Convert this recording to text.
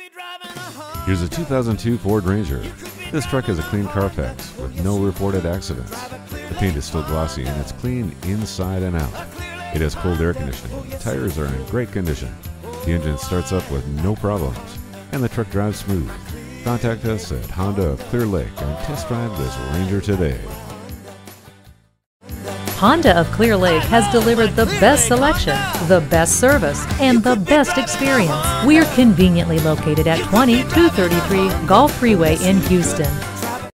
Here's a 2002 Ford Ranger. This truck has a clean Carfax with no reported accidents. The paint is still glossy and it's clean inside and out. It has cold air conditioning. The tires are in great condition. The engine starts up with no problems, and the truck drives smooth. Contact us at Honda of Clear Lake and test drive this Ranger today. Honda of Clear Lake has delivered the best selection, the best service, and the best experience. We're conveniently located at 2233 Gulf Freeway in Houston.